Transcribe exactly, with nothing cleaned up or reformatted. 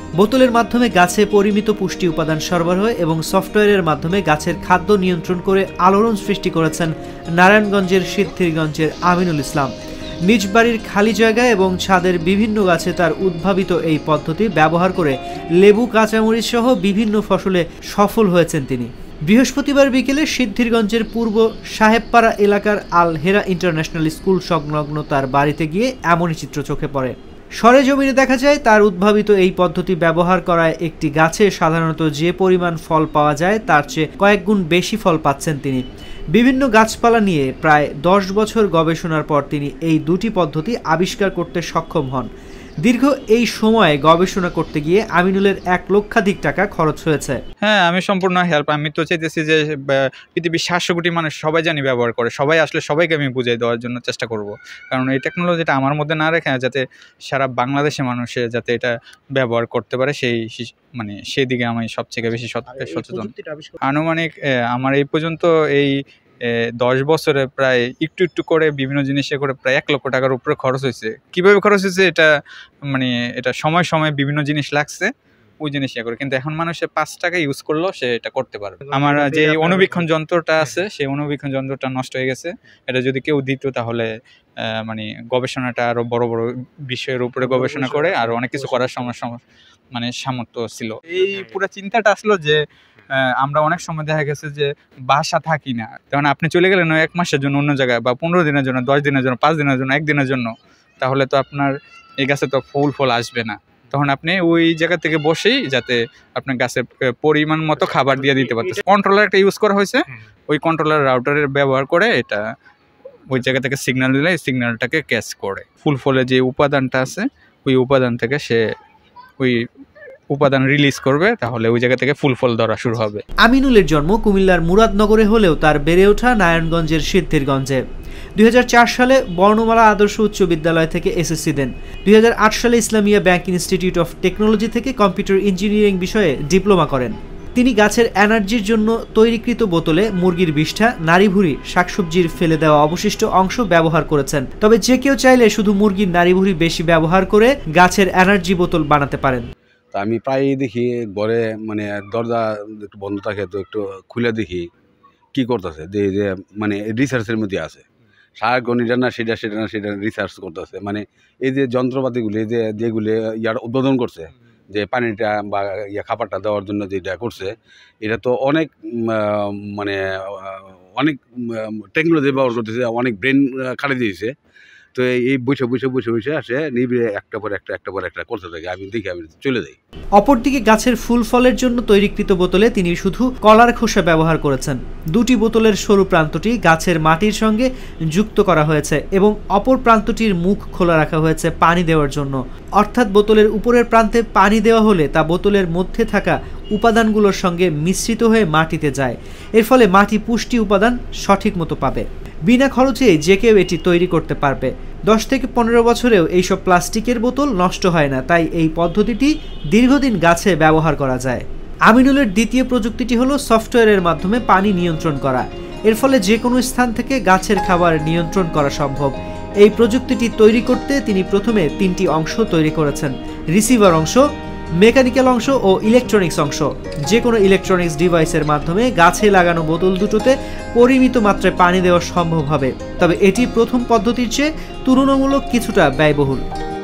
বোতলের মাধ্যমে গাছে পরিমিত পুষ্টি উপাদান সরবরাহ এবং সফটওয়্যারের মাধ্যমে গাছের খাদ্য নিয়ন্ত্রণ করে আলোড়ন সৃষ্টি করেছেন নারায়ণগঞ্জের সিদ্ধিরগঞ্জের আমিনুল ইসলাম। নিজ বাড়ির খালি জায়গা এবং ছাদের বিভিন্ন গাছে তার উদ্ভাবিত এই পদ্ধতি ব্যবহার করে লেবু, কাঁচামরিচ সহ বিভিন্ন ফসলে সফল হয়েছেন তিনি। বৃহস্পতিবার বিকেলে সিদ্ধিরগঞ্জের পূর্ব সাহেবপাড়া এলাকার আল হেরা ইন্টারন্যাশনাল স্কুল সংলগ্ন তার বাড়িতে গিয়ে এমনই চিত্র চোখে পড়ে। সরেজমিনে দেখা যায় তার উদ্ভাবিত এই পদ্ধতি ব্যবহার করায় একটি গাছে সাধারণত যে পরিমাণ ফল পাওয়া যায় তার চেয়ে কয়েক গুণ বেশি ফল পাচ্ছেন তিনি। বিভিন্ন গাছপালা নিয়ে প্রায় দশ বছর গবেষণার পর তিনি এই দুটি পদ্ধতি আবিষ্কার করতে সক্ষম হন। দীর্ঘ এই সময়ে গবেষণা করতে গিয়ে আমিনুলের এক লক্ষাধিক টাকা খরচ হয়েছে। হ্যাঁ, আমি সম্পূর্ণ হেল্প। আমি তো চাইতেছি যে পৃথিবীর সাতশো কোটি মানুষ সবাই জানি ব্যবহার করে, সবাই আসলে সবাইকে আমি বুঝিয়ে দেওয়ার জন্য চেষ্টা করব। কারণ এই টেকনোলজিটা আমার মধ্যে না রেখে যাতে সারা বাংলাদেশের মানুষে যাতে এটা ব্যবহার করতে পারে, সেই মানে সেই দিকে আমি সবচেয়ে বেশি সচেতন। আনুমানিক আমার এই পর্যন্ত এই দশ বছরে প্রায় একটু একটু করে বিভিন্ন জিনিসে করে প্রায় এক লক্ষ টাকার উপরে খরচ হয়েছে। কিভাবে খরচ হয়েছে এটা মানে এটা সময় সময় বিভিন্ন জিনিস লাগছে, ওই জিনিস ইয়ে করে। কিন্তু এখন মানুষের পাঁচ টাকা ইউজ করলেও সে এটা করতে পারবে। আমার যে অনুবীক্ষণ যন্ত্রটা আছে সেই অনুবীক্ষণ যন্ত্রটা নষ্ট হয়ে গেছে। এটা যদি কেউ দিত তাহলে মানে গবেষণাটা আরো বড় বড় বিষয়ের উপরে গবেষণা করে আরো অনেক কিছু করার সমস্যা মানে সামর্থ্য ছিল। এই পুরো চিন্তাটা আসলো যে আমরা অনেক সময় দেখা গেছে যে বাসা থাকি না, তখন আপনি চলে গেলেন এক মাসের জন্য অন্য জায়গায়, বা পনেরো দিনের জন্য, দশ দিনের জন্য, পাঁচ দিনের জন্য, একদিনের জন্য, তাহলে তো আপনার এই গাছে তো ফুল ফল আসবে না। তখন আপনি ওই জায়গা থেকে বসেই যাতে আপনার গাছের পরিমাণ মতো খাবার দিয়ে দিতে পারতেছে। কন্ট্রোলার একটা ইউজ করা হয়েছে, ওই কন্ট্রোলার রাউটারের ব্যবহার করে এটা ওই জায়গা থেকে সিগন্যাল দিলে এই সিগন্যালটাকে ক্যাচ করে ফুল ফলে যে উপাদানটা আছে ওই উপাদান থেকে সে ওই উপাদান রিলিজ করবে, তাহলে ওই জায়গা থেকে ফুল ফল ধরা শুরু হবে। আমিনুলের জন্ম কুমিল্লার মুরাদনগরে হলেও তার বেড়ে ওঠা নারায়ণগঞ্জের সিদ্ধিরগঞ্জে। দুই হাজার চার সালে বর্ণমালা আদর্শ উচ্চ বিদ্যালয় থেকে এসএসসি দেন। দুই হাজার আট সালে Islamia bank institute of technology থেকে কম্পিউটার ইঞ্জিনিয়ারিং বিষয়ে ডিপ্লোমা করেন। তিনি গাছের এনার্জির জন্য তৈরিকৃত বোতলে মুরগির বিষ্ঠা, নাড়িভুড়ি, শাকসবজির ফেলে দেওয়া অবশিষ্ট অংশ ব্যবহার করেছেন। তবে যে কেউ চাইলে শুধু মুরগির নাড়িভুড়ি বেশি ব্যবহার করে গাছের এনার্জি বোতল বানাতে পারেন। তো আমি প্রায়ই দেখি ঘরে মানে দরজা একটু বন্ধ থাকে তো একটু খুলে দেখি কি করতেছে, যে যে মানে রিসার্চের মধ্যে আছে, সারাক্ষণ এটা না সেটা সেটা না সেটা রিসার্চ করতেছে। মানে এই যে যন্ত্রপাতিগুলি যে যেগুলি ইয়ার উদ্বোধন করছে, যে পানিটা বা ইয়া খাবারটা দেওয়ার জন্য যেটা করছে, এটা তো অনেক মানে অনেক টেকনোলজি ব্যবহার করতেছে, অনেক ব্রেন খালি দিয়েছে। তো এই বসে বসে বসে বসে আসে নিবিড়ে একটা পর একটা একটা পর একটা করতে থাকে, আমি দেখি আমি চলে যাই। অপরদিকে গাছের ফুল ফলের জন্য তৈরিকৃত বোতলে তিনি শুধু কলার খোসা ব্যবহার করেছেন। দুটি বোতলের সরু প্রান্তটি গাছের মাটির সঙ্গে যুক্ত করা হয়েছে এবং অপর প্রান্তটির মুখ খোলা রাখা হয়েছে পানি দেওয়ার জন্য। অর্থাৎ বোতলের উপরের প্রান্তে পানি দেওয়া হলে তা বোতলের মধ্যে থাকা উপাদানগুলোর সঙ্গে মিশ্রিত হয়ে মাটিতে যায়। এর ফলে মাটি পুষ্টি উপাদান সঠিক মতো পাবে। বিনা খরচে যে কেউ এটি তৈরি করতে পারবে। দশ থেকে পনেরো বছরেও এইসব প্লাস্টিকের বোতল নষ্ট হয় না, তাই এই পদ্ধতিটি দীর্ঘদিন গাছে ব্যবহার করা যায়। আমিনুলের দ্বিতীয় প্রযুক্তিটি হলো সফটওয়্যারের মাধ্যমে পানি নিয়ন্ত্রণ করা। এর ফলে যে কোনো স্থান থেকে গাছের খাবার নিয়ন্ত্রণ করা সম্ভব। এই প্রযুক্তিটি তৈরি করতে তিনি প্রথমে তিনটি অংশ তৈরি করেছেন: রিসিভার অংশ, মেকানিক্যাল অংশ ও ইলেকট্রনিক্স অংশ। যে কোনো ইলেকট্রনিক্স ডিভাইসের মাধ্যমে গাছে লাগানো বোতল দুটোতে পরিমিত মাত্রায় পানি দেওয়া সম্ভব হবে। তবে এটি প্রথম পদ্ধতির চেয়ে তুলনামূলক কিছুটা ব্যয়বহুল।